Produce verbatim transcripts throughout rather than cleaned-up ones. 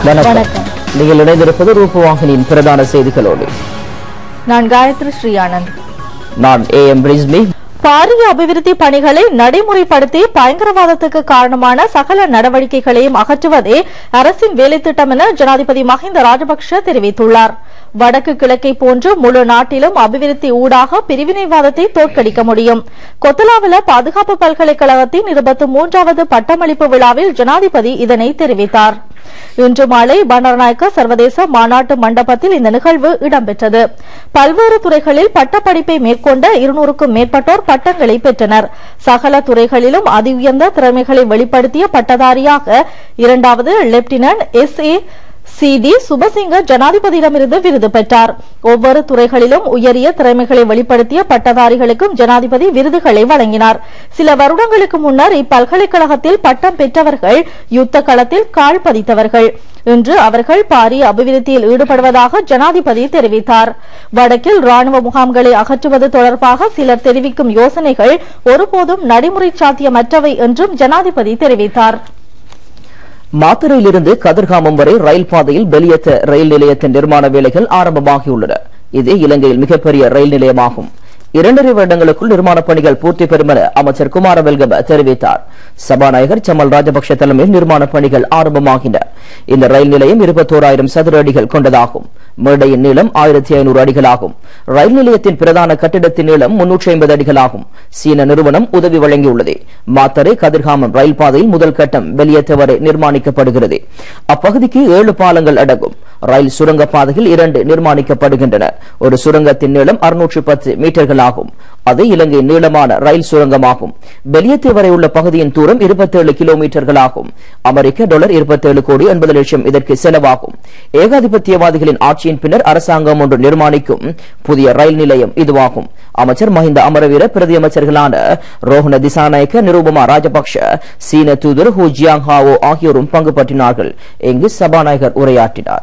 வணக்கம். நீங்கள் இணைந்திருப்பது ரூபவாகினியின் பிரதான செய்திகளோடு. நான் காயத்ரி ஸ்ரீ ஆனந்த். நான் ஏ எம் ரிஸ்மி. பாரிய அபிவிருத்தி பணிகளை நடைமுறைப்படுத்தி பயங்கரவாதத்துக்கு காரணமான சகல நடவடிக்கைகளையும் அகற்றுவதே அரசின் வேலை திட்டம் என ஜனாதிபதி மஹிந்த ராஜபக்ஷ தெரிவித்துள்ளார். வடக்கு கிழக்கை போன்று முழு நாட்டிலும் அபிவிருத்தி ஊடாக பிரிவினைவாதத்தை தோற்கடிக்க முடியும். கொத்தலாவல பாதுகாப்பு பல்கலைக்கழகத்தின் இருபத்தி மூன்றாவது பட்டமளிப்பு விழாவில் ஜனாதிபதி இதனை தெரிவித்தார். இன்று மாலை பண்டாரநாயக்க சர்வதேச மாநாட்டு மண்டபத்தில் இந்த நிகழ்வு இடம்பெற்றது. பல்வேறு துறைகளில் பட்டப்படிப்பை மேற்கொண்ட இருநூறுக்கும் மேற்பட்டோர் பட்டங்களை பெற்றனர். சகல துறைகளிலும் அதி உயர்ந்த திறமைகளை வெளிப்படுத்திய பட்டதாரியாக இரண்டாவது lieutenant S A C D Subasinghe ஜனாதிபதியிடமிருந்து விருது பெற்றார். ஒவ்வொரு துறைகளிலும் உயரிய திறமைகளை வெளிப்படுத்திய பட்டதாரிகளுக்கும் ஜனாதிபதி விருதுகளை வழங்கினார். சில வருடங்களுக்கு முன்னர் இப்பல்கலைக்கழகத்தில் பட்டம் பெற்றவர்கள் யுத்த களத்தில் கால் பதித்தவர்கள். இன்று அவர்கள் பாரிய அபிவிருத்தியில் ஈடுபடுவதாக ஜனாதிபதி தெரிவித்தார். வடக்கில் ராணுவ முகாம்களை அகற்றுவது தொடர்பாக சிலர் தெரிவிக்கும் யோசனைகள் ஒருபோதும் நடைமுறை சாத்தியமற்றவை என்றும் ஜனாதிபதி தெரிவித்தார். மாத்தறையிலிருந்து கதிர்காமம் வரை ரயில் பாதையில் பெலியத்த ரயில் நிலையத்தின் நிர்மாண வேலைகள் ஆரம்பமாகியுள்ளன. இது இலங்கையில் மிகப்பெரிய ரயில் நிலையமாகும். இரண்டரை வருடங்களுக்குள் நிர்மாணப் பணிகள் பூர்த்தி பெறும் என அமைச்சர் குமாரவெல்கம தெரிவித்தார். சபாநாயகர் சமல் ராஜபக்ஷ தலைமையில் நிர்மாணப் பணிகள் ஆரம்பமாகின. இந்த ரயில் நிலையம் இருபத்தோராயிரம் சதுர அடிகள் கொண்டதாகும். மேடையின் நீளம் ஆயிரத்தி ஐநூறு அடிகளாகும். ரயில் நிலையத்தின் பிரதான கட்டிடத்தின் நீளம் முன்னூற்றி ஐம்பது அடிகளாகும். சீன நிறுவனம் உதவி வழங்கியுள்ளது. மாத்தறை கதிர்காமம் ரயில் பாதையில் முதல் கட்டம் பெலியத்த வரை நிர்மாணிக்கப்படுகிறது. அப்பகுதிக்கு ஏழு பாலங்கள் அடங்கும். ரயில் சுரங்க பாதையில் இரண்டு நிர்மாணிக்கப்படுகின்றன. ஒரு சுரங்கத்தின் நீளம் அறுநூற்று பத்து மீட்டர்கள் ஆகும். அது இலங்கை நீளமான ரயில் சுரங்கமாகும். பெலியத்தை வரை உள்ள பகுதியின் தூரம் இருபத்தேழு கிலோமீட்டர்கள் ஆகும். அமெரிக்க டாலர் இருபத்தேழு கோடி எண்பது லட்சம் இதற்கு செலவாகும். ஏகாதிபத்தியவாதிகளின் ஆட்சியின் பின்னர் அரசாங்கம் ஒன்று நிர்மாணிக்கும் புதிய ரயில் நிலையம் இதுவாகும். அமைச்சர் மஹிந்த அமரவீர பிரதி அமைச்சர்களான ரோஹன திசாநாயக்க, நிருபமா ராஜபக்ஷ, சீன தூதர் ஹூ ஜியாங்ஹாவோ ஆகியோரும் பங்கு பற்றினார்கள். இங்கு சபாநாயகர் உரையாற்றினார்.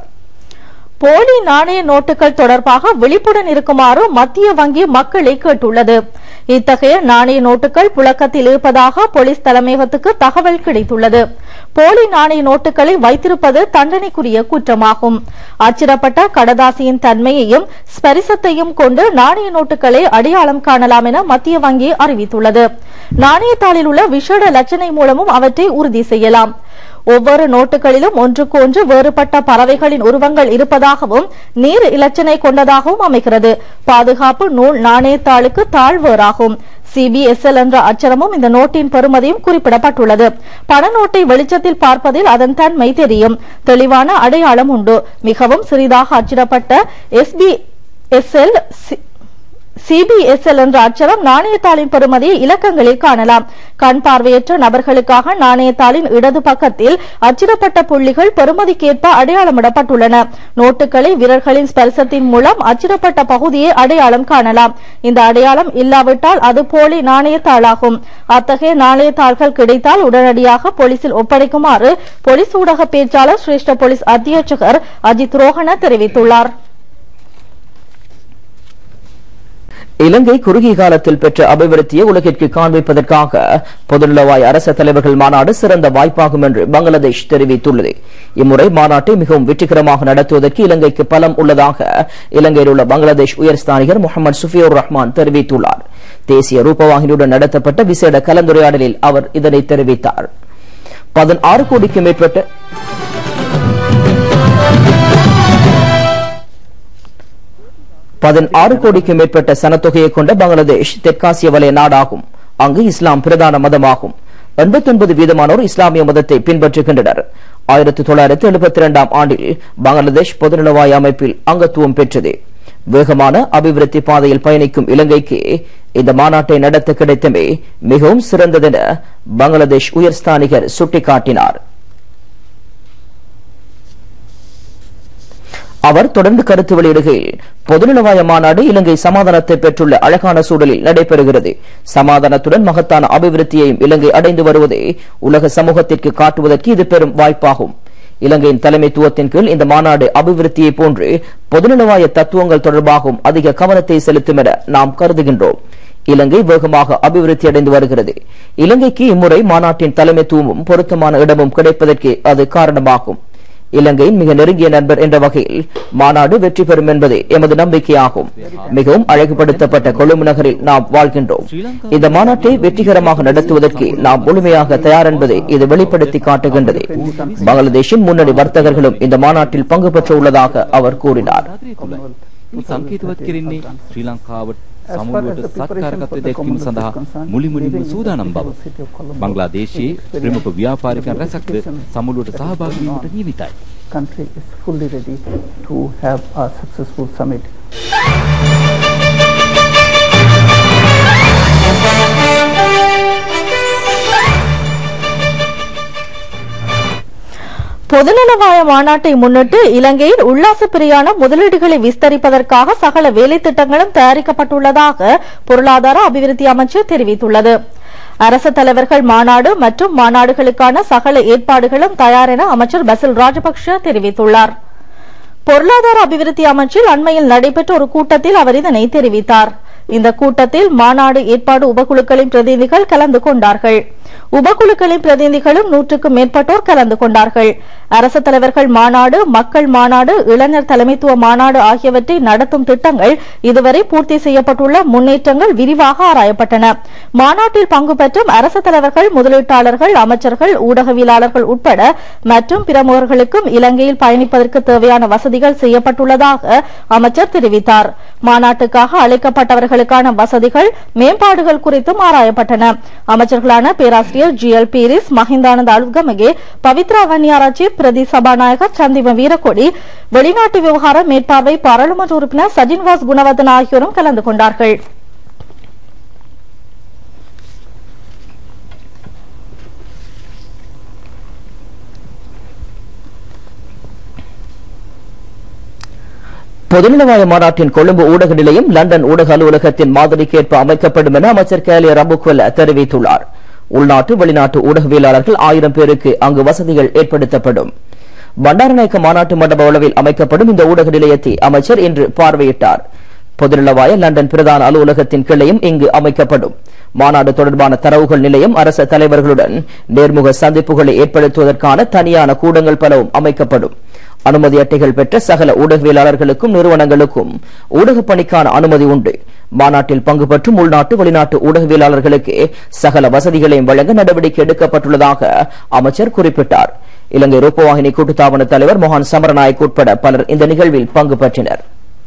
போலி நாணய நோட்டுகள் தொடர்பாக விழிப்புடன் இருக்குமாறு மத்திய வங்கி மக்களை கேட்டுள்ளது. இத்தகைய நாணய நோட்டுகள் புழக்கத்தில் இருப்பதாக போலீஸ் தலைமையகத்துக்கு தகவல் கிடைத்துள்ளது. போலி நாணய நோட்டுகளை வைத்திருப்பது தண்டனைக்குரிய குற்றமாகும். அச்சிடப்பட்ட கடதாசியின் தன்மையையும் ஸ்பரிசத்தையும் கொண்டு நாணய நோட்டுகளை அடையாளம் காணலாம் என மத்திய வங்கி அறிவித்துள்ளது. நாணயத்தாளில் உள்ள விசேட லட்சணை மூலமும் அவற்றை உறுதி செய்யலாம். ஒவ்வொரு நோட்டுகளிலும் ஒன்றுக்கு ஒன்று வேறுபட்ட பறவைகளின் உருவங்கள் இருப்பதாகவும் நீர் இலச்சினை கொண்டதாகவும் அமைகிறது. பாதுகாப்பு நூல் நாணயத்தாளுக்கு தாழ் வேறாகும். சிபிஎஸ்எல் என்ற அச்சரமும் இந்த நோட்டின் பெறுமதியும் குறிப்பிடப்பட்டுள்ளது. பண நோட்டை வெளிச்சத்தில் பார்ப்பதில் அதன் தன்மை தெரியும். தெளிவான அடையாளம் உண்டு. மிகவும் சிறிதாக அச்சிடப்பட்ட எஸ்பிஎஸ்எல் சிபிஎஸ்எல் என்ற அச்சரம் நாணயத்தாளின் பெறுமதியை இலக்கங்களில் காணலாம். கண் பார்வையற்ற நபர்களுக்காக நாணயத்தாளின் இடது பக்கத்தில் அச்சிடப்பட்ட புள்ளிகள் பெறுமதிக்கேற்ப அடையாளமிடப்பட்டுள்ளன. நோட்டுகளை விரல்களின் ஸ்பர்சத்தின் மூலம் அச்சிடப்பட்ட பகுதியை அடையாளம் காணலாம். இந்த அடையாளம் இல்லாவிட்டால் அது போலி நாணயத்தாளாகும். அத்தகைய நாணயத்தாள்கள் கிடைத்தால் உடனடியாக போலீசில் ஒப்படைக்குமாறு போலீஸ் ஊடக பேச்சாளர் சிரேஷ்ட போலீஸ் அத்தியட்சகர் அஜித் ரோஹன தெரிவித்துள்ளார். இலங்கை குறுகிய காலத்தில் பெற்ற அபிவிருத்தியை உலகிற்கு காண்பிப்பதற்காக பொதுநலவாய அரச தலைவர்கள் மாநாடு சிறந்த வாய்ப்பாகும் என்று பங்களாதேஷ் தெரிவித்துள்ளது. இம்முறை மாநாட்டை மிகவும் வெற்றிகரமாக நடத்துவதற்கு இலங்கைக்கு பலம் உள்ளதாக இலங்கையில் உள்ள பங்களாதேஷ் உயர்ஸ்தானிகர் முகமது சுஃபியூர் ரஹ்மான் தெரிவித்துள்ளார். தேசிய ரூபவாகினியுடன் நடத்தப்பட்ட விசேட கலந்துரையாடலில் அவர் இதனை தெரிவித்தார். பதினாறு கோடிக்கு மேற்பட்ட பதினாறு கோடிக்கு மேற்பட்ட சனத்தொகையை கொண்ட பங்களாதேஷ் தெற்காசிய வலய நாடாகும். அங்கு இஸ்லாம் பிரதான மதமாகும். எண்பத்தி ஒன்பது வீதமானோர் இஸ்லாமிய மதத்தை பின்பற்றுகின்றனர். ஆயிரத்தி தொள்ளாயிரத்தி எழுபத்தி இரண்டாம் ஆண்டில் பங்களாதேஷ் பொதுநலவாய அமைப்பில் அங்கத்துவம் பெற்றது. வேகமான அபிவிருத்தி பாதையில் பயணிக்கும் இலங்கைக்கு இந்த மாநாட்டை நடத்த கிடைத்தமே மிகவும் சிறந்ததென பங்களாதேஷ் உயர்ஸ்தானிகர் சுட்டிக்காட்டினார். அவர் தொடர்ந்து கருத்து வெளியிடுகையில் பொதுநலவாய மாநாடு இலங்கை சமாதானத்தை பெற்றுள்ள அழகான சூழலில் நடைபெறுகிறது. சமாதானத்துடன் மகத்தான அபிவிருத்தியையும் இலங்கை அடைந்து வருவதை உலக சமூகத்திற்கு காட்டுவதற்கு இது பெரும் வாய்ப்பாகும். இலங்கையின் தலைமைத்துவத்தின் கீழ் இந்த மாநாடு அபிவிருத்தியை போன்று பொதுநலவாய தத்துவங்கள் தொடர்பாகவும் அதிக கவனத்தை செலுத்தும் என நாம் கருதுகின்றோம். இலங்கை வேகமாக அபிவிருத்தி அடைந்து வருகிறது. இலங்கைக்கு இம்முறை மாநாட்டின் தலைமைத்துவமும் பொருத்தமான இடமும் கிடைப்பதற்கு அது காரணமாகும். இலங்கையின் மிக நெருங்கிய நண்பர் என்ற வகையில் மாநாடு வெற்றி பெறும் என்பதே எமது நம்பிக்கையாகும். மிகவும் அழகுபடுத்தப்பட்ட கொழும்பு நகரில் நாம் வாழ்கின்றோம். இந்த மாநாட்டை வெற்றிகரமாக நடத்துவதற்கு நாம் முழுமையாக தயார் என்பதை இது வெளிப்படுத்தி காட்டுகின்றது. பங்களாதேஷின் முன்னணி வர்த்தகர்களும் இந்த மாநாட்டில் பங்கு பெற்ற உள்ளதாக அவர் கூறினார். සමුළුවට සත්කාරකත්වය දැක්වීම සඳහා මුලින්ම සූදානම් බව බංග්ලාදේශයේ ප්‍රමුඛ ව්‍යාපාරිකයන් රැසක් සමුළුවට සහභාගී වීමට නියමිතයි. Country is fully ready to have a successful summit. பொதுநலவாய மாநாட்டை முன்னிட்டு இலங்கையில் உல்லாச பிரியான முதலீடுகளை விஸ்தரிப்பதற்காக சகல வேலை திட்டங்களும் தயாரிக்கப்பட்டுள்ளதாக பொருளாதார அபிவிருத்தி அமைச்சு தெரிவித்துள்ளது. அரசு தலைவர்கள் மாநாடு மற்றும் மாநாடுகளுக்கான சகல ஏற்பாடுகளும் தயார் என அமைச்சர் பசில் ராஜபக்ஷ தெரிவித்துள்ளார். பொருளாதார அபிவிருத்தி அமைச்சில் அண்மையில் நடைபெற்ற ஒரு கூட்டத்தில் அவர் இதனை தெரிவித்தார். இந்த கூட்டத்தில் மாநாடு ஏற்பாடு உபகுழுக்களின் பிரதிநிதிகள் கலந்து கொண்டார்கள். உபகுழுக்களின் பிரதிநிதிகளும் நூற்றுக்கும் மேற்பட்டோர் கலந்து கொண்டார்கள். அரசு தலைவர்கள் மாநாடு, மக்கள் மாநாடு, இளைஞர் தலைமைத்துவ மாநாடு ஆகியவற்றை நடத்தும் திட்டங்கள், இதுவரை பூர்த்தி செய்யப்பட்டுள்ள முன்னேற்றங்கள் விரிவாக ஆராயப்பட்டன. மாநாட்டில் பங்கு பெற்றும் அரசு தலைவர்கள், முதலீட்டாளர்கள், அமைச்சர்கள், ஊடகவியலாளர்கள் உட்பட மற்றும் பிரமுகர்களுக்கும் இலங்கையில் பயணிப்பதற்கு தேவையான வசதிகள் செய்யப்பட்டுள்ளதாக அமைச்சர் தெரிவித்தார். மாநாட்டுக்காக அழைக்கப்பட்டவர்களுக்கான வசதிகள், மேம்பாடுகள் குறித்தும் ஆராயப்பட்டன. அமைச்சர்களான பேராசிரியர் ஜி எல் பீரிஸ், மஹிந்தானந்த அலுத்கமகே, பவித்ரா வன்னியாராச்சி, பிரதி சபாநாயகர் சந்திம வீரக்கொடி, வெளிநாட்டு விவகார மேற்பார்வை பாராளுமன்ற உறுப்பினர் சஜின்வாஸ் குணவர்தன ஆகியோரும் கலந்து கொண்டார்கள். பொதுநலவாய மாநாட்டின் கொழும்பு ஊடக நிலையம் லண்டன் ஊடக அலுவலகத்தின் மாதிரிக்கேற்ப அமைக்கப்படும் என அமைச்சர் கேலிய ரம்புக்வெல்ல தெரிவித்துள்ளார். உள்நாட்டு வெளிநாட்டு ஊடகவியலாளர்கள் ஆயிரம் பேருக்கு அங்கு வசதிகள் ஏற்படுத்தப்படும். பண்டாரநாயக்க மாநாட்டு மண்டப அளவில் அமைக்கப்படும் இந்த ஊடக நிலையத்தை அமைச்சர் இன்று பார்வையிட்டார். பொதுநலவாய லண்டன் பிரதான அலுவலகத்தின் கிளையும் இங்கு அமைக்கப்படும். மாநாடு தொடர்பான தரவுகள் நிலையம், அரச தலைவர்களுடன் நேர்முக சந்திப்புகளை ஏற்படுத்துவதற்கான தனியான கூடங்கள் பலவும் அமைக்கப்படும். அனுமதி அட்டைகள் பெற்ற சகல ஊடகவியலாளர்களுக்கும் நிறுவனங்களுக்கும் ஊடகப் பணிக்கான அனுமதி உண்டு. மாநாட்டில் பங்கு பெற்றும் உள்நாட்டு வெளிநாட்டு ஊடகவியலாளர்களுக்கு சகல வசதிகளையும் வழங்க நடவடிக்கை எடுக்கப்பட்டுள்ளதாக அமைச்சர் குறிப்பிட்டார். இலங்கை ரூபவாகினி கூட்டுத்தாபன தலைவர் மோகன் சமரநாயக் உட்பட பலர் இந்த நிகழ்வில் பங்கு பெற்றனர்.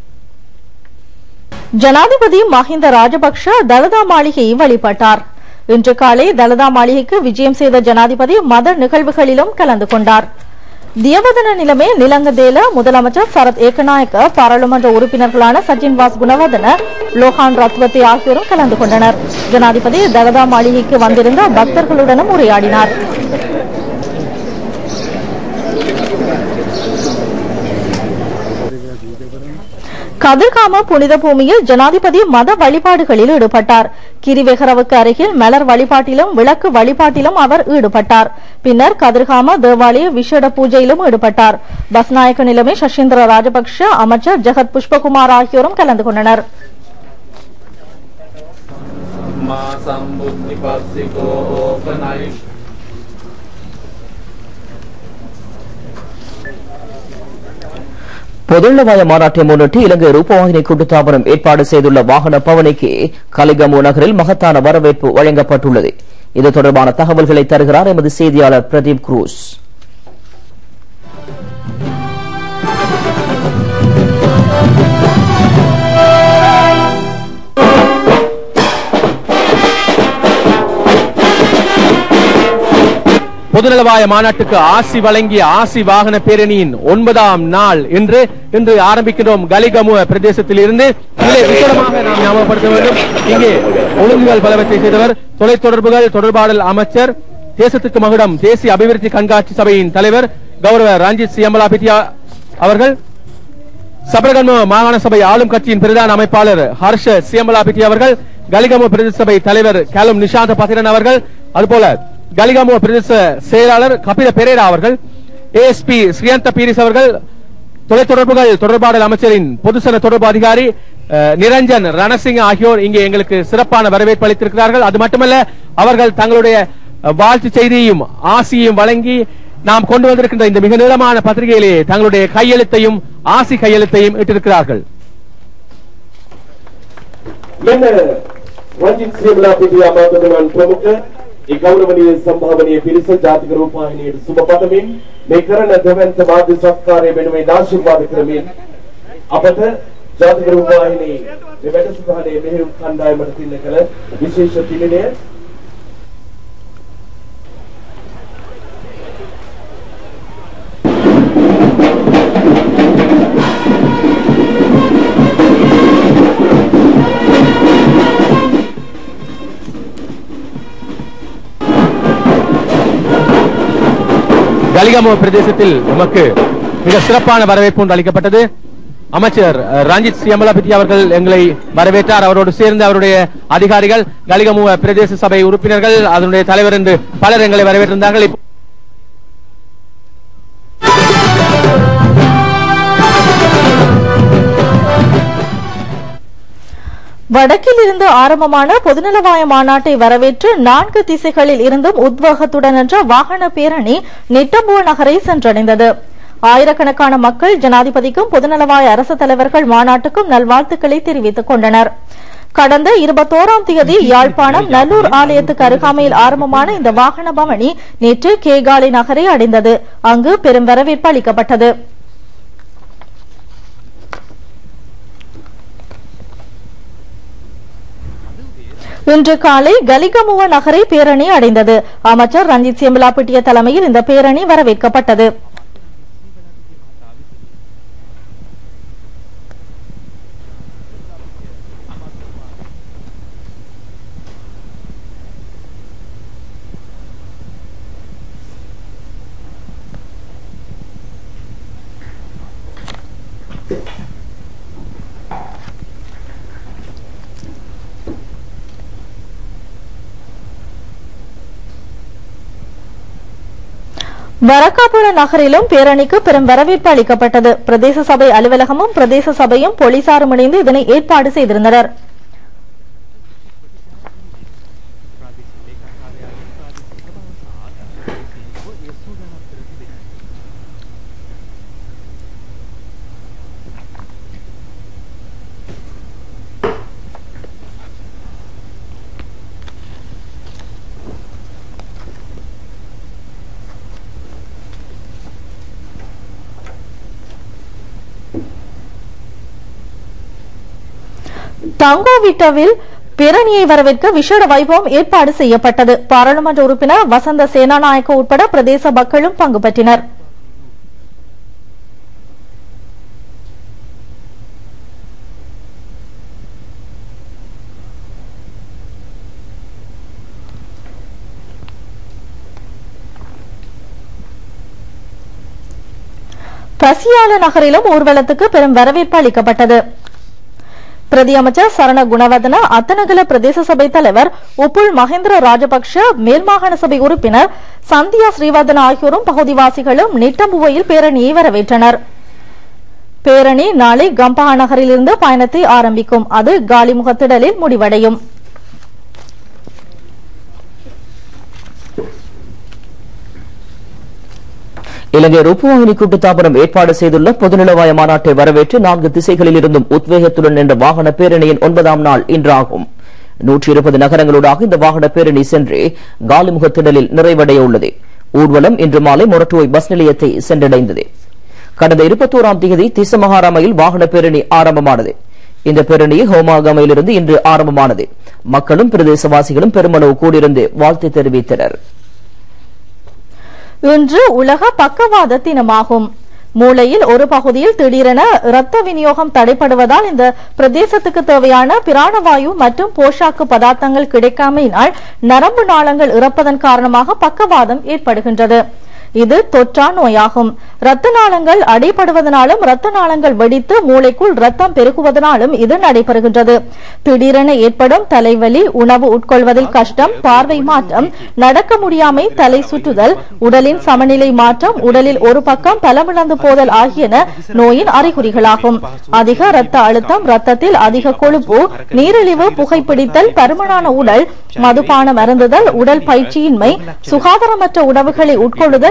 ஜனாதிபதி மஹிந்த ராஜபக்ஷ தலதா மாளிகையை வழிபட்டார். இன்று காலை தலதா மாளிகைக்கு விஜயம் செய்த ஜனாதிபதி மத நிகழ்வுகளிலும் கலந்து கொண்டார். தியவதன நிலைமை நிலங்கதேல முதலமைச்சர் சரத் ஏக்கநாயக்க, பாராளுமன்ற உறுப்பினர்களான சஜின்வாஸ் குணவர்தன, லோகான் ரத்வத்தை ஆகியோரும் கலந்து கொண்டனர். ஜனாதிபதி தலதா மாளிகைக்கு வந்திருந்த பக்தர்களுடனும் உரையாடினார். கதிர்காம புனித பூமியில் ஜனாதிபதி மத வழிபாடுகளில் ஈடுபட்டார். கிரிவெகரவுக்கு அருகில் மலர் வழிபாட்டிலும் விளக்கு வழிபாட்டிலும் அவர் ஈடுபட்டார். பின்னர் கதிர்காம தேவாலய விசேட பூஜையிலும் ஈடுபட்டார். பஸ்நாயக்க நிலைமை சசீந்திர ராஜபக்ஷ, அமைச்சர் ஜெகத் புஷ்பகுமார் ஆகியோரும் கலந்து கொண்டனர். பொதுநலவாய மாநாட்டை முன்னிட்டு இலங்கை ரூபவாகினி கூட்டுத்தாபனம் ஏற்பாடு செய்துள்ள வாகன பவனிக்கு கலிகமு நகரில் மகத்தான வரவேற்பு வழங்கப்பட்டுள்ளது. இது தொடர்பான தகவல்களை தருகிறார் எமது செய்தியாளர் பிரதீப் குரூஸ். பொதுநலவாய மாநாட்டுக்கு ஆசி வழங்கிய ஆசி வாகன பேரணியின் ஒன்பதாம் நாள் இன்று இன்று ஆரம்பிக்கிறோம். கலிகமுவ பிரதேசத்தில் இருந்து இதை விசேடமாக நாம் ஞாபகப்படுத்த வேண்டும். இங்கே ஒழுங்குகள் பலவற்றை செய்தவர் தொலைத்தொடர்புகள் தொடர்பாடல் அமைச்சர், தேசத்துக்கு மகுடம் தேசிய அபிவிருத்தி கண்காட்சி சபையின் தலைவர் கௌரவ ரஞ்சித் சியம்பலாபிட்டியா அவர்கள், சபரகன்ம மாகாண சபை ஆளும் கட்சியின் பிரதான அமைப்பாளர் ஹர்ஷ சியம்பலாபிட்டியா அவர்கள், கலிகமுவ பிரதேச சபை தலைவர் கேலும் நிஷாந்த பத்திரன் அவர்கள், அதுபோல கலிகமுவ பிரதேச செயலாளர் கபில பெரேரா அவர்கள், ஏஎஸ்பி ஸ்ரீயந்த பீரிஸ் அவர்கள், தொலைத்தொடர்புகள் தொடர்பாடல் அமைச்சரின் பொதுசன தொடர்பு அதிகாரி நிரஞ்சன் ரணசிங் ஆகியோர் இங்கே எங்களுக்கு சிறப்பான வரவேற்பு அளித்திருக்கிறார்கள். அது மட்டுமல்ல, அவர்கள் தங்களுடைய வாழ்த்து செய்தியையும் ஆசியையும் வழங்கி நாம் கொண்டு வந்திருக்கின்ற இந்த மிக நீளமான பத்திரிகையிலே தங்களுடைய கையெழுத்தையும் ஆசி கையெழுத்தையும் இட்டிருக்கிறார்கள். රංජිත් සියමලා පිටිය අමාත්‍යතුමන් ප්‍රමුඛ ඒ ගෞරවනීය සම්භාවනීය පිරිස ජාතික රූපවාහිනියට සුබ පතමින් මේ කරන දෙවන්ත වාද්‍ය සත්කාරය වෙනුවෙන් ආශිර්වාද කරමින් අපට ජාතික රූපවාහිනී මේ වැඩසටහනේ මෙහෙයුම් කණ්ඩායමට තින්න කළ විශේෂ පිළිණය கலிகமுவ பிரதேசத்தில் நமக்கு மிக சிறப்பான வரவேற்பு ஒன்று அளிக்கப்பட்டது. அமைச்சர் ரஞ்சித் சியமலாபிட்டி அவர்கள் எங்களை வரவேற்றார். அவரோடு சேர்ந்து அவருடைய அதிகாரிகள், கலிகமுவ பிரதேச சபை உறுப்பினர்கள், அதனுடைய தலைவர் என்று பலர் எங்களை வரவேற்றிருந்தார்கள். வடக்கில் இருந்து ஆரம்பமான பொதுநலவாய மாநாட்டை வரவேற்று நான்கு திசைகளில் இருந்தும் உத்வேகத்துடன் என்ற வாகன பேரணி நிட்டம்புவ நகரை சென்றடைந்தது. ஆயிரக்கணக்கான மக்கள் ஜனாதிபதிக்கும் பொதுநலவாய அரசு தலைவர்கள் மாநாட்டுக்கும் நல்வாழ்த்துக்களை தெரிவித்துக் கொண்டனர். கடந்த இருபத்தோராம் தேதி யாழ்ப்பாணம் நல்லூர் ஆலயத்துக்கு அருகாமையில் ஆரம்பமான இந்த வாகன பவனி நேற்று கேகாலை நகரை அடைந்தது. அங்கு பெரும் வரவேற்பு அளிக்கப்பட்டது. இன்று காலை கலிகமுவ நகரை பேரணி அடைந்தது. அமைச்சர் ரஞ்சித் சியமலாபிட்டிய தலைமையில் இந்த பேரணி வரவேற்கப்பட்டது. வரக்காபுர நகரிலும் பேரணிக்கு பெரும் வரவேற்பு அளிக்கப்பட்டது. பிரதேச சபை அலுவலகமும் பிரதேச சபையும் போலீசாரும் இணைந்து இதனை ஏற்பாடு செய்திருந்தனர். தங்கோவிட்டவில் பேரணியை வரவேற்க விசேட வைபவம் ஏற்பாடு செய்யப்பட்டது. பாராளுமன்ற உறுப்பினர் வசந்த சேனாநாயக்க உட்பட பிரதேச மக்களும் பங்கு பெற்றனர். பசியால நகரிலும் ஊர்வலத்துக்கு பெரும் வரவேற்பு அளிக்கப்பட்டது. பிரதி அமைச்சர் சரண குணவர்தன, அத்தனகல பிரதேச சபை தலைவர் உப்புல் மகேந்திர ராஜபக்ஷ, மேல்மாகாண சபை உறுப்பினர் சந்தியா ஸ்ரீவர்தன ஆகியோரும் பகுதிவாசிகளும் நிட்டம்புவையில் பேரணியை வரவேற்றனர். பேரணி நாளை கம்பஹா நகரிலிருந்து பயணத்தை ஆரம்பிக்கும். அது காலிமுகத்திடலில் முடிவடையும். இலங்கை ரூபவாகினி கூட்டுத்தாபனம் ஏற்பாடு செய்துள்ள பொதுநலவாய மாநாட்டை வரவேற்று நான்கு திசைகளில் இருந்தும் உத்வேகத்துடன் என்ற வாகன பேரணியின் ஒன்பதாம் நாள் இன்றாகும். நூற்றி இருபது நகரங்களூடாக இந்த வாகன பேரணி சென்று காலிமுகத்திடலில் நிறைவடைய உள்ளது. ஊர்வலம் இன்று மாலை மொரட்டுவை பஸ் நிலையத்தை சென்றடைந்தது. கடந்த இருபத்தோராம் தேதி திசமகாராமையில் வாகன பேரணி ஆரம்பமானது. இந்த பேரணி ஹோமாகமையிலிருந்து இன்று ஆரம்பமானது. மக்களும் பிரதேசவாசிகளும் பெருமளவு கூடியிருந்து வாழ்த்து தெரிவித்தனர். இன்று உலக பக்கவாத தினமாகும். மூளையில் ஒரு பகுதியில் திடீரென இரத்த விநியோகம் தடைப்படுவதால் இந்த பிரதேசத்துக்கு தேவையான பிராணவாயு மற்றும் போஷாக்கு பதார்த்தங்கள் கிடைக்காமையினால் நரம்பு நாளங்கள் இறப்பதன் காரணமாக பக்கவாதம் ஏற்படுகின்றது. இது தொற்றா நோயாகும். இரத்த நாளங்கள் அடைபடுவதனாலும் இரத்த நாளங்கள் வெடித்து மூளைக்குள் ரத்தம் பெருகுவதனாலும் இது நடைபெறுகின்றது. திடீரென ஏற்படும் தலைவலி, உணவு உட்கொள்வதில் கஷ்டம், பார்வை மாற்றம், நடக்க முடியாமை, தலை சுற்றுதல், உடலின் சமநிலை மாற்றம், உடலில் ஒரு பக்கம் பலமிழந்து போதல் ஆகியன நோயின் அறிகுறிகளாகும். அதிக இரத்த அழுத்தம், ரத்தத்தில் அதிக கொழுப்பு, நீரிழிவு, புகைப்பிடித்தல், பருமனான உடல், மதுபானம் அருந்துதல், உடல் பயிற்சியின்மை, சுகாதாரமற்ற உணவுகளை உட்கொள்ளுதல்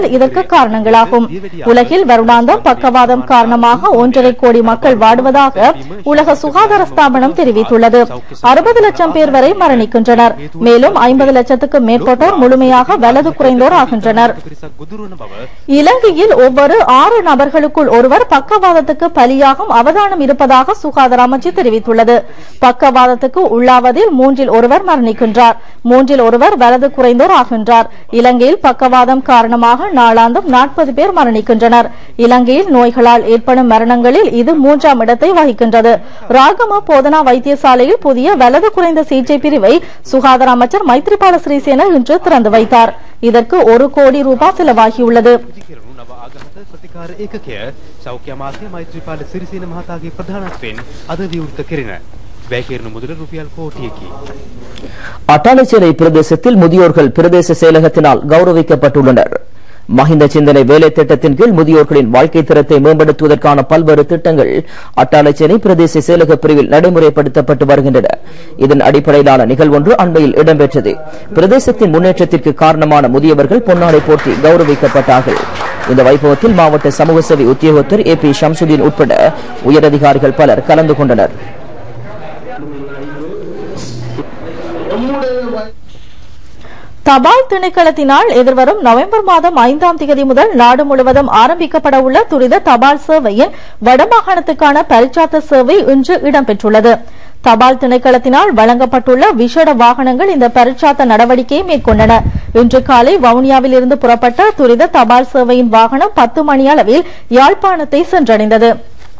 நிகழ்வுகள் இதற்கு காரணங்களாகும். உலகில் வருடாந்தம் பக்கவாதம் காரணமாக ஒன்றரை கோடி மக்கள் வாடுவதாக உலக சுகாதார ஸ்தாபனம் தெரிவித்துள்ளது. அறுபது லட்சம் பேர் வரை மரணிக்கின்றனர். மேலும் ஐம்பது லட்சத்துக்கு மேற்பட்டோர் முழுமையாக வலது குறைந்தோர் ஆகின்றனர். இலங்கையில் ஒவ்வொரு ஆறு நபர்களுக்குள் ஒருவர் பக்கவாதத்துக்கு பலியாகும் அவதானம் இருப்பதாக சுகாதார அமைச்சு தெரிவித்துள்ளது. பக்கவாதத்துக்கு உள்ளாவதில் மூன்றில் ஒருவர் மரணிக்கின்றார். மூன்றில் ஒருவர் வலது குறைந்தோர் ஆகின்றார். இலங்கையில் பக்கவாதம் காரணமாக நாளாந்தம் நாற்பது பேர் மரணிக்கின்றனர். இலங்கையில் நோய்களால் ஏற்படும் மரணங்களில் இது மூன்றாம் இடத்தை வகிக்கின்றது. ராகம போதனா வைத்தியசாலையில் புதிய வலது குறைந்த சிகிச்சை பிரிவை சுகாதார அமைச்சர் மைத்ரிபால சிறிசேன இன்று திறந்து வைத்தார். இதற்கு ஒரு கோடி ரூபாய் செலவாகியுள்ளது. ප්‍රතිකාර ඒකකය සෞඛ්‍ය අමාත්‍ය මෛත්‍රීපාල සිරිසේන මහතාගේ ප්‍රධානත්වයෙන් අද විවෘත කෙරෙන වැය කෙරෙන මුදල රුපියල් කෝටියකි. அட்டாளைச்சேனை பிரதேசத்தில் முதியோர்கள் பிரதேச செயலகத்தினால் கௌரவிக்கப்பட்டுள்ளனர். மஹிந்த சிந்தனை வேலை திட்டத்தின் கீழ் முதியோர்களின் வாழ்க்கை தரத்தை மேம்படுத்துவதற்கான பல்வேறு திட்டங்கள் அட்டாளைச்சேனை பிரதேச செயலக பிரிவில் நடைமுறைப்படுத்தப்பட்டு வருகின்றன. இதன் அடிப்படையிலான நிகழ்வொன்று அண்மையில் இடம்பெற்றது. பிரதேசத்தின் முன்னேற்றத்திற்கு காரணமான முதியவர்கள் பொன்னாடை போட்டி கௌரவிக்கப்பட்டார்கள். இந்த வைபவத்தில் மாவட்ட சமூக சேவை உத்தியோகத்தர் ஏ பி ஷம்சுதீன் உட்பட உயரதிகாரிகள் பலர் கலந்து கொண்டனர். தபால் திணைக்களத்தினால் எதிர்வரும் நவம்பர் மாதம் ஐந்தாம் தேதி முதல் நாடு முழுவதும் ஆரம்பிக்கப்பட உள்ள துரித தபால் சேவையின் வடமாகாணத்துக்கான பரிச்சார்த்த சேவை இன்று இடம்பெற்றுள்ளது. தபால் திணைக்களத்தினால் வழங்கப்பட்டுள்ள விசேட வாகனங்கள் இந்த பரிச்சார்த்த நடவடிக்கையை மேற்கொண்டன. இன்று காலை வவுனியாவில் இருந்து புறப்பட்ட துரித தபால் சேவையின் வாகனம் பத்து மணி அளவில் யாழ்ப்பாணத்தை சென்றடைந்தது.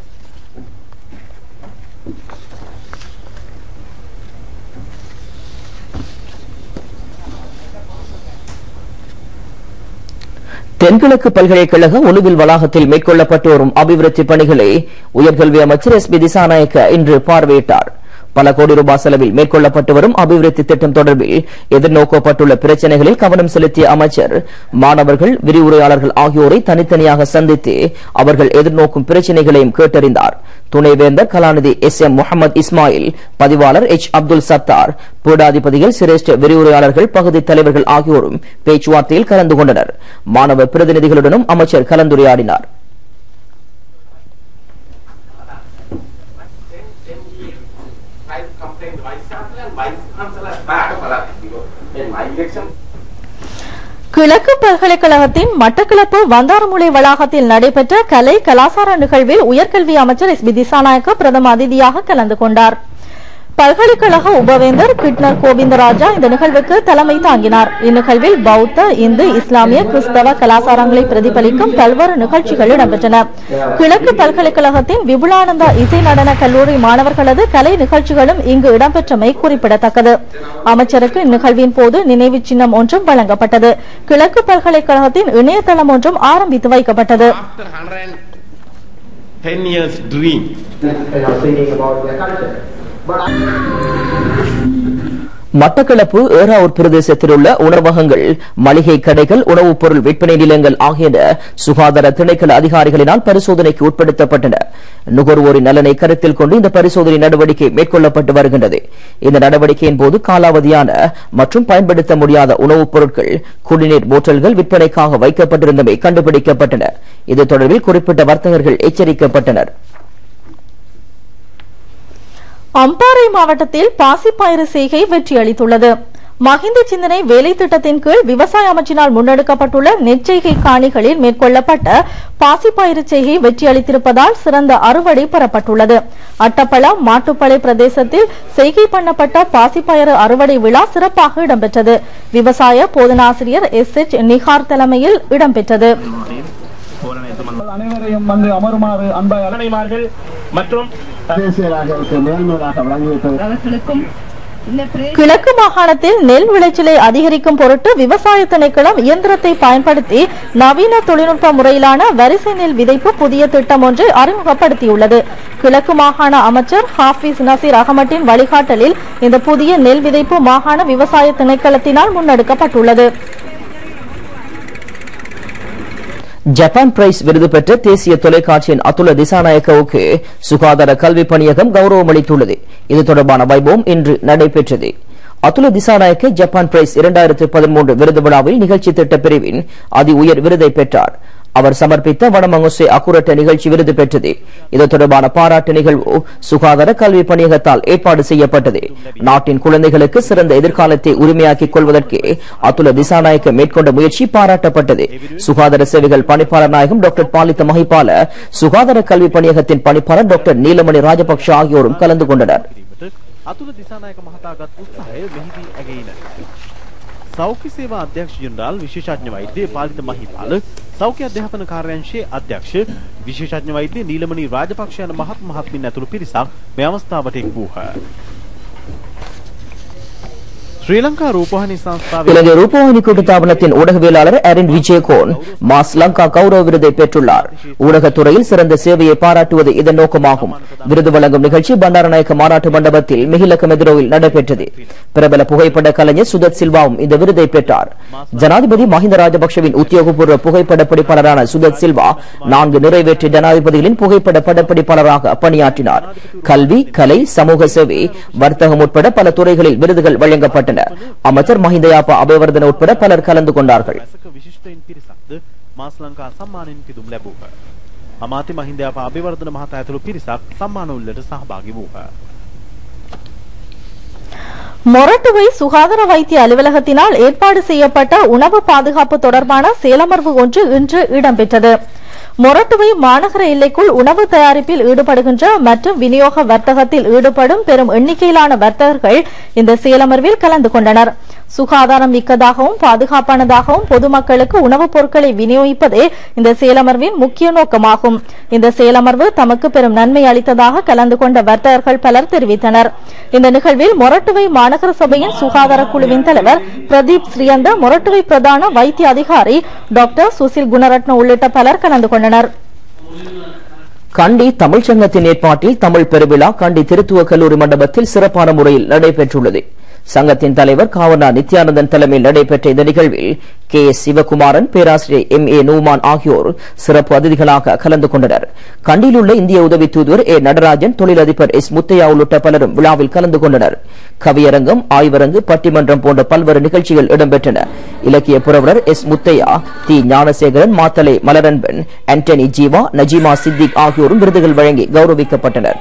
தென்கிழக்கு பல்கலைக்கழக ஒலுவில் வளாகத்தில் மேற்கொள்ளப்பட்டு வரும் அபிவிருத்தி பணிகளை உயர்கல்வி அமைச்சர் எஸ் பி திசாநாயக்க இன்று பார்வையிட்டார். பல கோடி ரூபாய் செலவில் மேற்கொள்ளப்பட்டு வரும் அபிவிருத்தி திட்டம் தொடர்பில் எதிர்நோக்கப்பட்டுள்ள பிரச்சினைகளில் கவனம் செலுத்திய அமைச்சர் மாணவர்கள், விரிவுரையாளர்கள் ஆகியோரை தனித்தனியாக சந்தித்து அவர்கள் எதிர்நோக்கும் பிரச்சினைகளையும் கேட்டறிந்தார். துணைவேந்தர் கலாநிதி எஸ் எம் முகமது இஸ்மாயில், பதிவாளர் எச் அப்துல் சத்தார், பீடாதிபதிகள், சிரேஷ்ட விரிவுரையாளர்கள், பகுதி தலைவர்கள் ஆகியோரும் பேச்சுவார்த்தையில் கலந்து கொண்டனர். மாணவ பிரதிநிதிகளுடனும் அமைச்சர் கலந்துரையாடினார். கிழக்கு பல்கலைக்கழகத்தின் மட்டக்களப்பு வந்தாரமுலை வளாகத்தில் நடைபெற்ற கலை கலாசார நிகழ்வில் உயர்கல்வி அமைச்சர் எஸ் பி திசாநாயக்க பிரதம அதிதியாக கலந்து கொண்டார். பல்கலைக்கழக உபவேந்தர் கிட்னர் கோவிந்தராஜா இந்த நிகழ்வுக்கு தலைமை தாங்கினார். இந்நிகழ்வில் பௌத்த, இந்து, இஸ்லாமிய, கிறிஸ்தவ கலாச்சாரங்களை பிரதிபலிக்கும் பல்வேறு நிகழ்ச்சிகள் இடம்பெற்றன. கிழக்கு பல்கலைக்கழகத்தின் விபுலானந்தா இசை நடன கல்லூரி மாணவர்களது கலை நிகழ்ச்சிகளும் இங்கு இடம்பெற்றமை குறிப்பிடத்தக்கது. அமைச்சருக்கு இந்நிகழ்வின் போது நினைவு சின்னம் ஒன்றும் வழங்கப்பட்டது. கிழக்கு பல்கலைக்கழகத்தின் இணையதளம் ஒன்றும் ஆரம்பித்து வைக்கப்பட்டது. மட்டக்களப்பு ஏறாவூர் பிரதேசத்தில் உள்ள உணவகங்கள், மளிகை கடைகள், உணவுப் பொருள் விற்பனை நிலையங்கள் ஆகியன சுகாதார திணைக்கள அதிகாரிகளினால் பரிசோதனைக்கு உட்படுத்தப்பட்டன. நுகர்வோரின் நலனை கருத்தில் கொண்டு இந்த பரிசோதனை நடவடிக்கை மேற்கொள்ளப்பட்டு வருகின்றது. இந்த நடவடிக்கையின் போது காலாவதியான மற்றும் பயன்படுத்த முடியாத உணவுப் பொருட்கள், குடிநீர் போட்டல்கள் விற்பனைக்காக வைக்கப்பட்டிருந்தமை கண்டுபிடிக்கப்பட்டன. இது தொடர்பில் குறிப்பிட்ட வர்த்தகர்கள் எச்சரிக்கப்பட்டனர். அம்பாறை மாவட்டத்தில் பாசிப்பயிறு செய்கை வெற்றியளித்துள்ளது. மஹிந்த சிந்தனை வேலை திட்டத்தின் கீழ் விவசாய அமைச்சினால் முன்னெடுக்கப்பட்டுள்ள நெற்செய்கை காணிகளில் மேற்கொள்ளப்பட்ட பாசிப்பயிறு செய்கை வெற்றியளித்திருப்பதால் சிறந்த அறுவடை பெறப்பட்டுள்ளது. அட்டப்பளம், மாட்டுப்பளை பிரதேசத்தில் செய்கை பண்ணப்பட்ட பாசிப்பயிறு அறுவடை விழா சிறப்பாக இடம்பெற்றது. விவசாய போதனாசிரியர் எஸ் எச் நிகார் தலைமையில் இடம்பெற்றது. அனைவரையும் வந்து அமருமாறு அன்பாய் அலனைமார்கள் மற்றும் கிழக்கு மாகாணத்தில் நெல் விளைச்சலை அதிகரிக்கும் பொருட்டு விவசாய திணைக்களம் இயந்திரத்தை பயன்படுத்தி நவீன தொழில்நுட்ப முறையிலான வரிசை நெல் விதைப்பு புதிய திட்டம் ஒன்றை அறிமுகப்படுத்தியுள்ளது. கிழக்கு மாகாண அமைச்சர் ஹாபிஸ் நசீர் அகமட்டின் வழிகாட்டலில் இந்த புதிய நெல் விதைப்பு மாகாண விவசாய திணைக்களத்தினால் முன்னெடுக்கப்பட்டுள்ளது. ஜப்பான் பிரைஸ் விருது பெற்ற தேசிய தொலைக்காட்சியின் அதுல திசாநாயக்கவுக்கு சுகாதார கல்வி பணியகம் கௌரவம் அளித்துள்ளது. இது தொடர்பான வைபவம் இன்று நடைபெற்றது. அதுல திசாநாயக்க ஜப்பான் பிரைஸ் இரண்டாயிரத்து பதிமூன்று விருது விழாவில் நிகழ்ச்சி திட்ட பிரிவின் அதி உயர் விருதை பெற்றார். அவர் சமர்ப்பித்த வடமங்குசே அக்குரட்ட நிகழ்ச்சி விருது பெற்றது. இது தொடர்பான பாராட்டு நிகழ்வு சுகாதார கல்வி பணியகத்தால் ஏற்பாடு செய்யப்பட்டது. நாட்டின் குழந்தைகளுக்கு சிறந்த எதிர்காலத்தை உரிமையாக்கிக் கொள்வதற்கு அதுல திசாநாயக்க மேற்கொண்ட முயற்சி பாராட்டப்பட்டது. சுகாதார சேவைகள் பணிப்பாளர் நாயகம் டாக்டர் பாலித்த மஹிபால, சுகாதார கல்வி பணியகத்தின் பணிப்பாளர் டாக்டர் நீலமணி ராஜபக்ஷ ஆகியோரும் கலந்து கொண்டனர். सौख्य सेवा अध्यक्ष जनरल विशेषज्ञ वैद्य पालित महिपाल सौख्य अध्यापन कार्यांशයේ අධ්‍යක්ෂ විශේෂඥ වෛද්‍ය නීලමණි රාජපක්ෂ යන මහත් මහත්මින් ඇතුළු පිරිසක් මේ අවස්ථාවට එක් වූහ. ශ්‍රී ලංකා රූපවාහිනී සංස්ථාවේ இலங்கை ரூபவாகினி கூட்டுத்தாபனத்தின் ஊடகவியலாளர் அரின் விஜயகோன் மாஸ் லங்கா கௌரவ விருதை பெற்றுள்ளார். ஊடகத்துறையில் சிறந்த சேவையை பாராட்டுவது இதன் நோக்கமாகும். விருது வழங்கும் நிகழ்ச்சி பண்டாரநாயக்க மாநாட்டு மண்டபத்தில் மிகிலக்கம் எதிரோவில் நடைபெற்றது. பிரபல புகைப்பட கலைஞர் சுதத் சில்வாவும் இந்த விருதை பெற்றார். ஜனாதிபதி மஹிந்த ராஜபக்ஷவின் உத்தியோகபூர்வ புகைப்பட படைப்பாளரான சுதத் சில்வா நான்கு நிறைவேற்று ஜனாதிபதிகளின் புகைப்பட படப்பிடிப்பாளராக பணியாற்றினார். கல்வி, கலை, சமூக சேவை, வர்த்தகம் உட்பட பல துறைகளில் விருதுகள் வழங்கப்பட்டன. அமைச்சர் மஹிந்த யாப்பா அபேவர்தன உட்பட பலர் கலந்து கொண்டார்கள். අමාත්‍ය මහින්ද යාපා අබේවර්ධන මහතා ඇතුළු පිරිසක් සම්මාන උළෙලට සහභාගී වූහ. மொரட்டுவை சுகாதார வைத்திய அலுவலகத்தினால் ஏற்பாடு செய்யப்பட்ட உணவு பாதுகாப்பு தொடர்பான செயலமர்வு ஒன்று இன்று இடம்பெற்றது. மொரட்டுவை மாநகர எல்லைக்குள் உணவு தயாரிப்பில் ஈடுபடுகின்ற மற்றும் விநியோக வர்த்தகத்தில் ஈடுபடும் பெரும் எண்ணிக்கையிலான வர்த்தகர்கள் இந்த செயலமர்வில் கலந்து கொண்டனர். சுகாதாரம் மிக்கதாகவும் பாதுகாப்பானதாகவும் பொதுமக்களுக்கு உணவுப் பொருட்களை விநியோகிப்பதே இந்த செயலமர்வின் முக்கிய நோக்கமாகும். இந்த செயலமர்வு தமக்கு பெரும் நன்மை அளித்ததாக கலந்து கொண்ட வர்த்தகர்கள் பலர் தெரிவித்தனர். இந்த நிகழ்வில் மொரட்டுவை மாநகர சபையின் சுகாதார குழுவின் தலைவர் பிரதீப் ஸ்ரீயந்த, மொரட்டுவை பிரதான வைத்திய அதிகாரி டாக்டர் சுசில் குணரட்ன உள்ளிட்ட பலர் கலந்து கொண்டனர். கண்டி தமிழ்ச் சங்கத்தின் ஏற்பாட்டில் தமிழ் பெருவிழா கண்டி திருத்துவ கல்லூரி மண்டபத்தில் சிறப்பான முறையில் நடைபெற்றுள்ளது. சங்கத்தின் தலைவர் காவனா நித்யானந்தன் தலைமையில் நடைபெற்ற இந்த நிகழ்வில் கே எஸ் சிவகுமாரன், பேராசிரியர் எம் ஏ நூமான் ஆகியோர் சிறப்பு அதிதிகளாக கலந்து கொண்டனர். கண்டியில் உள்ள இந்திய உதவி தூதுவர் ஏ நடராஜன், தொழிலதிபர் எஸ் முத்தையா உள்ளிட்ட பலரும் விழாவில் கலந்து கொண்டனர். கவியரங்கம், ஆய்வரங்கு, பட்டிமன்றம் போன்ற பல்வேறு நிகழ்ச்சிகள் இடம்பெற்றன. இலக்கிய புரவலர் எஸ் முத்தையா, தி ஞானசேகரன், மாத்தலை மலரன்பன், ஆண்டனி ஜீவா, நஜீமா சித்திக் ஆகியோரும் விருதுகள் வழங்கி கௌரவிக்கப்பட்டனர்.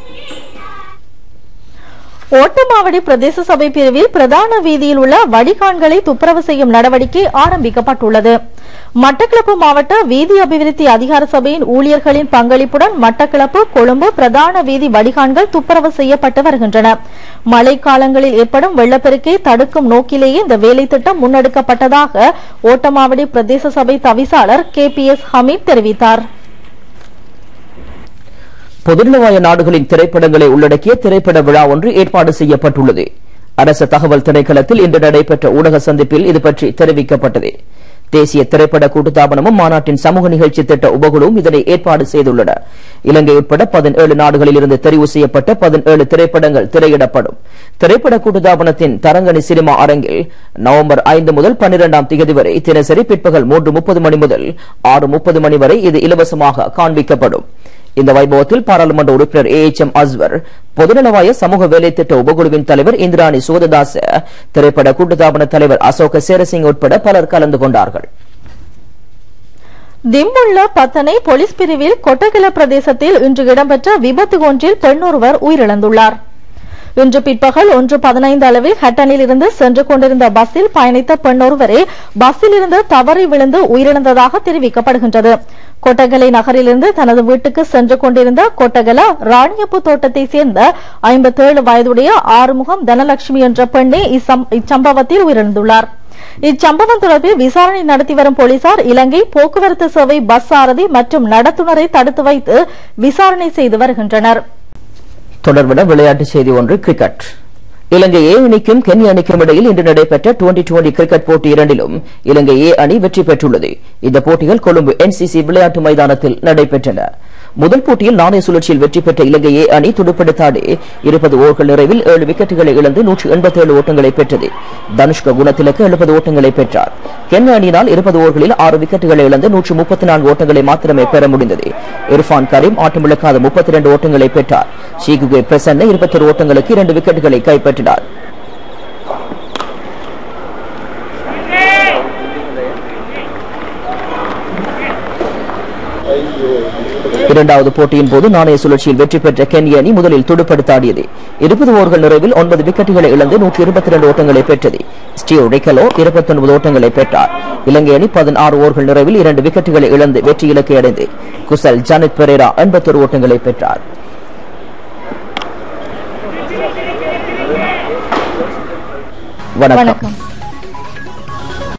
ஓட்டமாவடி பிரதேச சபை பிரிவில் பிரதான வீதியில் உள்ள வடிகான்களை துப்புரவு செய்யும் நடவடிக்கை ஆரம்பிக்கப்பட்டுள்ளது. மட்டக்களப்பு மாவட்ட வீதி அபிவிருத்தி அதிகார சபையின் ஊழியர்களின் பங்களிப்புடன் மட்டக்களப்பு, கொழும்பு பிரதான வீதி வடிகான்கள் துப்புரவு செய்யப்பட்டு வருகின்றன. மழைக்காலங்களில் ஏற்படும் வெள்ளப்பெருக்கை தடுக்கும் நோக்கிலேயே இந்த வேலை திட்டம் முன்னெடுக்கப்பட்டதாக ஓட்டமாவடி பிரதேச சபை தவிசாளர் கே பி எஸ் ஹமீத் தெரிவித்தார். பொதுநலவாய நாடுகளின் திரைப்படங்களை உள்ளடக்கிய திரைப்பட விழா ஒன்று ஏற்பாடு செய்யப்பட்டுள்ளது. அரசு தகவல் திணைக்களத்தில் இன்று நடைபெற்ற ஊடக சந்திப்பில் இதுபற்றி தெரிவிக்கப்பட்டது. தேசிய திரைப்பட கூட்டுத்தாபனமும் மாநாட்டின் சமூக நிகழ்ச்சி திட்ட உபகுழுவும் இதனை ஏற்பாடு செய்துள்ளன. இலங்கை உட்பட பதினேழு நாடுகளில் இருந்து தெரிவு செய்யப்பட்ட பதினேழு திரைப்படங்கள் திரையிடப்படும். திரைப்பட கூட்டுத்தாபனத்தின் தரங்கணி சினிமா அரங்கில் நவம்பர் ஐந்து முதல் பன்னிரண்டாம் தேதி வரை தினசரி பிற்பகல் மூன்று முப்பது மணி முதல் ஆறு முப்பது மணி வரை இது இலவசமாக காண்பிக்கப்படும். இந்த வைபவத்தில் பாராளுமன்ற உறுப்பினர் ஏ எச் எம் அஸ்வர், பொதுநலவாய சமூக வேலை திட்ட உபகுழுவின் தலைவர் இந்திராணி சுகததாச, திரைப்பட கூட்டுத்தாபன தலைவர் அசோக சேரசிங் உட்பட பலர் கலந்து கொண்டார்கள். திம்புள்ள பத்தனை போலீஸ் பிரிவில் கொட்டகல பிரதேசத்தில் இன்று இடம்பெற்ற விபத்து ஒன்றில் பெண்ணொருவர் உயிரிழந்துள்ளார். இன்று பிற்பகல் ஒன்று பதினைந்து அளவில் ஹட்டனில் இருந்து சென்று கொண்டிருந்த பஸ்ஸில் பயணித்த பெண்ணொருவரே பஸ்ஸில் இருந்து தவறி விழுந்து உயிரிழந்ததாக தெரிவிக்கப்படுகின்றது. கொட்டகலை நகரிலிருந்து தனது வீட்டுக்கு சென்று கொண்டிருந்த கொட்டகல ராணியப்பு தோட்டத்தை சேர்ந்த ஐம்பத்தேழு வயதுடைய ஆறுமுகம் தனலட்சுமி என்ற பெண்ணே இச்சம்பவத்தில் உயிரிழந்துள்ளார். இச்சம்பவம் தொடர்பில் விசாரணை நடத்தி வரும் போலீசார் இலங்கை போக்குவரத்து சேவை பஸ் சாரதி மற்றும் நடத்துனரை தடுத்து வைத்து விசாரணை செய்து வருகின்றனர். தொடர்புடன் விளையாட்டுச் செய்தி ஒன்று. கிரிக்கெட். இலங்கை ஏ அணிக்கும் கென்யா அணிக்கும் இடையில் இன்று நடைபெற்ற டுவெண்டி டுவெண்டி கிரிக்கெட் போட்டி இரண்டிலும் இலங்கை ஏ அணி வெற்றி பெற்றுள்ளது. இந்த போட்டிகள் கொழும்பு என் சி சி விளையாட்டு மைதானத்தில் நடைபெற்றன. முதல் போட்டியில் நாணய சுழற்சியில் வெற்றி பெற்ற இலங்கை ஏ அணி துடுப்படுத்தாடி இருபது ஓவர்கள் நிறைவில் ஏழு விக்கெட்டுகளை இழந்து நூற்று எண்பத்தி ஏழு ஓட்டங்களை பெற்றது. தனுஷ்க குணத்திலக்கு எழுபது ஓட்டங்களை பெற்றார். கென்யா அணியினால் இருபது ஓவர்களில் ஆறு விக்கெட்டுகளை இழந்து நூற்று முப்பத்தி நான்கு ஓட்டங்களை மாத்திரமே பெற முடிந்தது. இர்ஃபான் கரீம் ஆட்டமிழக்காத முப்பத்தி இரண்டு ஓட்டங்களை பெற்றார். ஷீகுகே பிரசன்ன இருபத்தி ஒரு ஓட்டங்களுக்கு இரண்டு விக்கெட்டுகளை கைப்பற்றினார். இரண்டாவது போட்டியின் போது நாணய சுழற்சியில் வெற்றி பெற்ற கென்யா அணி முதலில் துடுப்படுத்தாடியது. இருபது ஓவர்கள் நிறைவில் ஒன்பது விக்கெட்டுகளை இழந்து நூற்றி இருபத்தி இரண்டு ஓட்டங்களை பெற்றது. ஸ்டீவ் ரிக்கலோ இருபத்தி ஒன்பது ஓட்டங்களை பெற்றார். இலங்கை அணி பதினாறு ஓவர்கள் நிறைவில் இரண்டு விக்கெட்டுகளை இழந்து வெற்றி இலக்கை அடைந்து குசல் ஜானித் பெரேரா எண்பத்தி ஒரு ஓட்டங்களை பெற்றார். வணக்கம்.